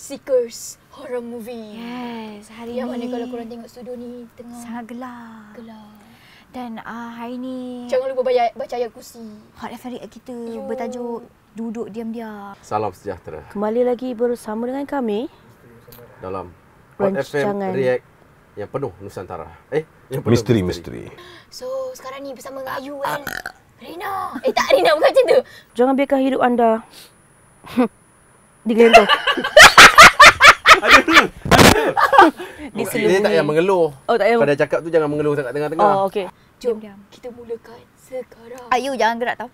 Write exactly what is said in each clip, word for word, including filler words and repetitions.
Seekers horror movie. Yes, hari Yang ni. mana kalau korang tengok studio ni tengah sangat gelap. gelap. Dan uh, hari ni Jangan lupa baca, baca ayat kursi. Hot F M React kita Yo. bertajuk Duduk Diam-Diam. Salam sejahtera Kembali lagi bersama dengan kami dalam Hot F M Rancangan. React yang penuh Nusantara. Eh, yang penuh Misteri-misteri. So, sekarang ni bersama dengan Ayu kan. Rina. Eh, tak Rina bukan macam tu. Jangan biarkan hidup anda digelentong. Dia tak payah mengeluh. Oh, tak payah. Pada cakap tu jangan mengeluh dekat tengah-tengah. Oh, okey. Jom, Diam-diam. kita mulakan sekarang. Ayu jangan gerak tau.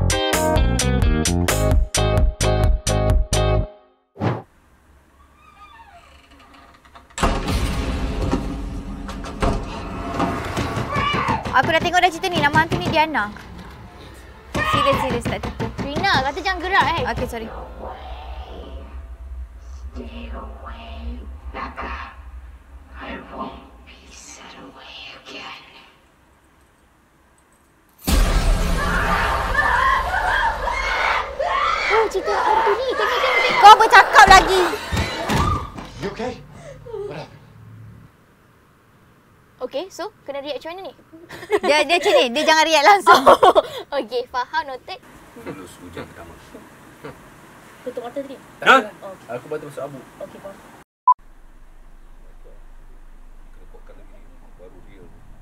Aku dah tengok dah cerita ni. Nama hantu ni Diana. Serius, serius tak tipu. Rina, kata jangan gerak eh. Okay, sorry. Oh, cerita hantu ni. Tengok, tengok, tengok. Kau bercakap lagi. You okay? What happened? Okay, so kena react macam mana ni? Dia dia macam ni. Dia jangan react langsung. Okay, faham, noted. Lulus hujan pertama. Tutup mata tadi. Ha? Aku baru masuk abu. Okey, faham. Kena kuatkan lagi baru real.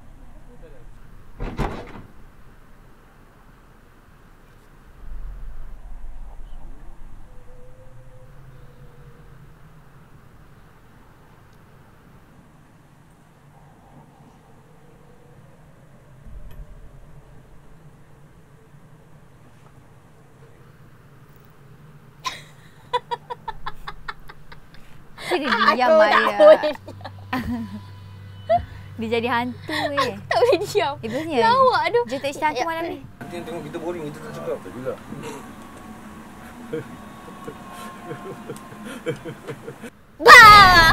Dia diam Aku tak Maya. boleh. Dia jadi hantu eh. Tak boleh diam. Eh, biasanya. Lawak aduh. Dia tak cerita hantu malam ni. Nanti yang tengok kita boring, kita tak cakap tak juga. Bah!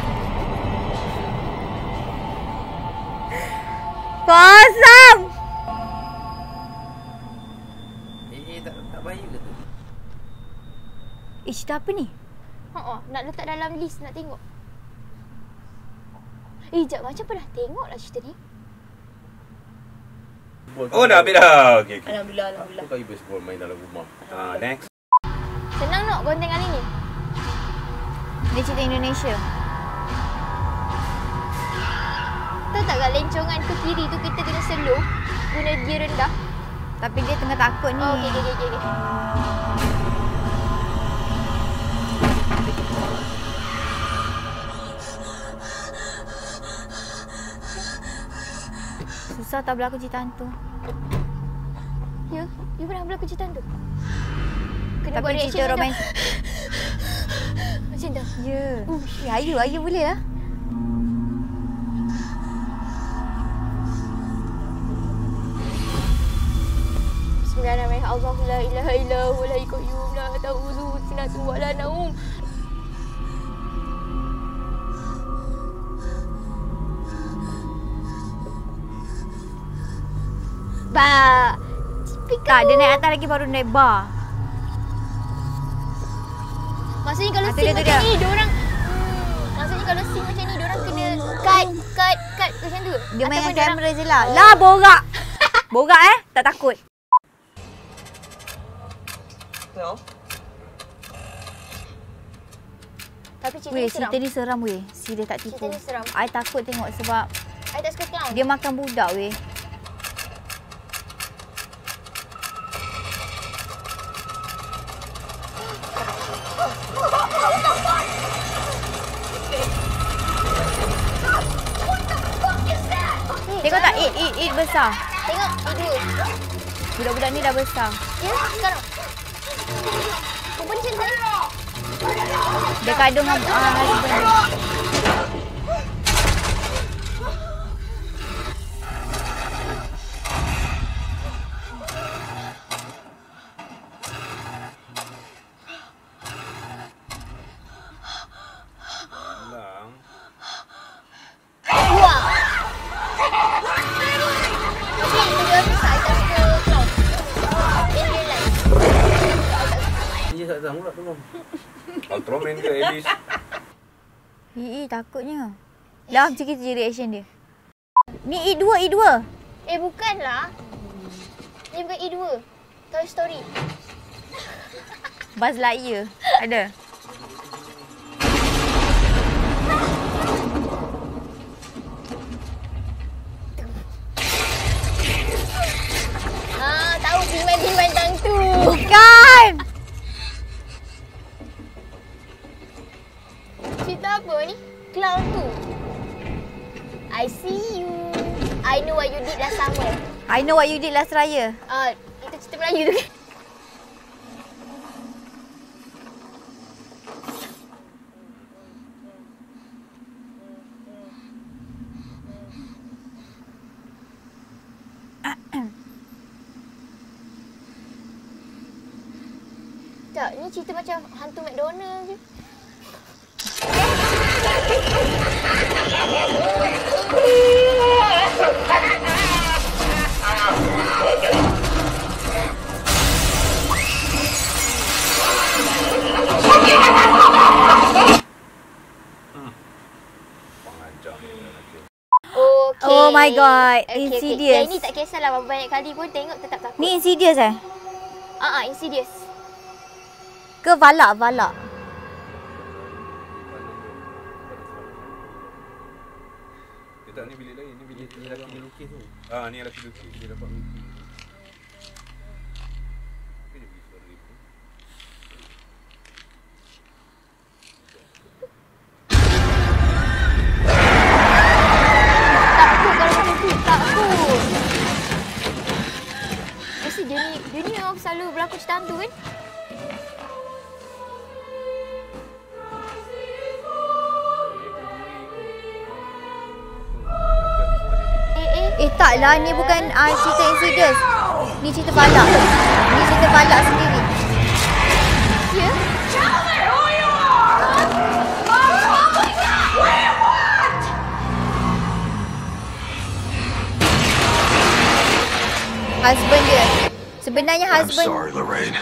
Kosong! Eh, eh tak tak baik ke tu? Eh, cerita apa ni? Ha nak letak dalam list nak tengok. Eh, jap macam pernah tengok lah cerita ni. Oh, dah habis dah. Okay, okay. Alhamdulillah, alhamdulillah. Aku kali baseball main dalam rumah. Uh, next. Senang nak konten kali ni. Dia cerita Indonesia. Tahu tak kat lencongan ke kiri tu kita kena slow guna gear rendah. Tapi dia tengah takut ni. Oh, okey okey okey okey. Susah tak berlaku cerita hantu. Ya, you pernah berlaku cerita tu? Kena Tapi buat reaction cerita macam- romantis. Macam tu. Ya. Eh, Ayu, Ayu boleh lah. Bismillahirrahmanirrahim. Allah la ilaha illa huwa la qayyum la ta'khudhuhu sinatun wa la naum. Ba. Tak, dia naik atas lagi baru naik bar. Maksudnya kalau Ah, tu scene dia, tu macam dia. ni, diorang hmm, maksudnya kalau scene macam ni, diorang kena cut, cut, cut macam tu. Dia main Ataupun dengan diorang- kamera je lah. Lah, borak. Borak eh? Tak takut. Tapi cerita Weh, ni seram. cerita ni seram weh. Serius tak tipu. Cerita ni seram. I takut tengok sebab I tak suka clown. dia makan budak weh. Tengok tak? It, it, it besar. Tengok, ini dua. Budak-budak ni dah besar. Ya, sekarang. Kau pun macam tu. Dia kadung dengan uh, husband dia. Wah. Tapi yang kedua tu saya tak suka clown. In real life. Ini tak tahu pula tu. Ultraman ke Abyss? Ih, takutnya. Dah macam kita je reaction dia. Ni E dua, E dua. Eh, bukanlah. Ni bukan E dua. Toy Story. Buzz Lightyear. Ada. Ah, tahu He-Man-He-Man tang tu. Bukan! Cerita apa ni? Clown tu. I see you. I know what you did last summer. I know what you did last raya. Ah, itu cerita Melayu tu kan? Tak, ni cerita macam hantu McDonald je. Okay. Oh my god, Okay, Insidious. Okay. Yang ni tak kisahlah berapa banyak kali pun tengok tetap takut. Ni Insidious eh? Ah, ah, Insidious. Ke Valak, Valak? Dia tak, ni bilik lain. Ni bilik ni lelaki lukis tu. Ah, ni lelaki lukis. Dia dapat mimpi. Tapi dia pergi suara dia pun. Takut kalau macam tu, takut. Mesti dia ni, dia ni memang selalu berlaku cerita hantu kan? Eh, eh. Eh taklah, ni bukan uh, cerita Insidious. Ni cerita Valak. Ni cerita Valak sendiri. Ya? Husband dia. Sebenarnya husband Lorraine.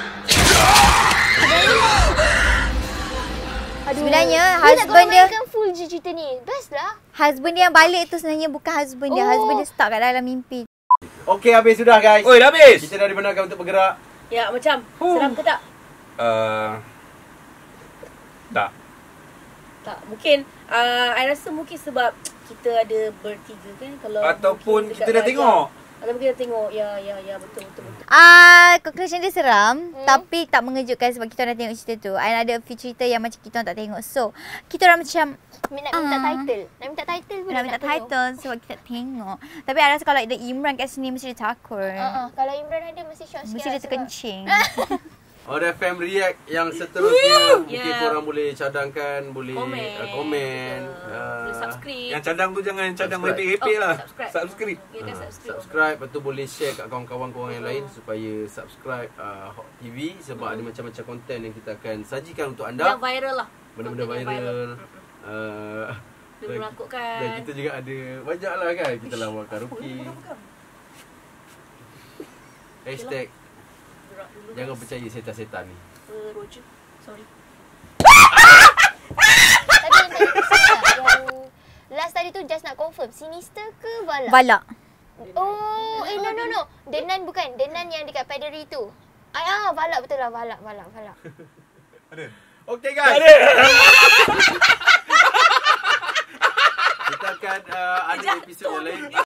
Aduh. Sebenarnya dia husband nak dia- korang mainkan full je cerita ni. Best lah. Husband dia yang balik tu sebenarnya bukan husband dia. Oh. Husband dia stuck kat dalam mimpi. Okey, habis sudah guys. Oi, dah habis. Kita dah dibenarkan untuk bergerak. Ya, macam. Seram ke tak? Uh, tak. Tak. Mungkin, uh, I rasa mungkin sebab kita ada bertiga kan. Kalau Ataupun mungkin kita dekat dah raya. tengok. Ataupun kita tengok. Ya, ya, ya. Betul, betul, betul. Ah, conclusion dia seram Hmm. tapi tak mengejutkan sebab kita orang dah tengok cerita tu. And ada a few cerita yang macam kita orang tak tengok. So, kita orang macam Nak minta Ah. title. Nak minta title pun nak minta tengok. title sebab kita tak tengok. Tapi I rasa kalau ada Imran kat sini mesti dia takut. Ah, ah. Kalau Imran ada mesti shock sikit. Mesti dia lah sebab- terkencing. Order Fam React yang seterusnya. Mungkin Yeah. korang boleh cadangkan, boleh Komen. uh, komen. Uh, Boleh subscribe. Yang cadang tu jangan cadang Subscribe. merepek-repek Oh, lah. subscribe. Subscribe. Ya, kan uh, subscribe. subscribe. Lepas tu boleh share kat kawan-kawan korang yang lain supaya subscribe uh, Hot T V sebab ada macam-macam konten yang kita akan sajikan untuk anda. Yang viral lah. Benda-benda Konten yang viral. Uh, Dia dan- menakutkan. Dan kita juga ada banyak lah kan. Kita lawan karaoke. Hashtag Gerak dulu. jangan percaya setan-setan ni. Uh, Roger. Sorry. Tapi yang tadi tu salah. Yang last tadi tu just nak confirm. Sinister ke Valak? Valak. Oh, eh no no no. Denan bukan. Denan yang dekat pederi tu. Ah, ah Valak betul lah. Valak, Valak, Valak. Okay guys. Kita akan uh, ada episod yang lain.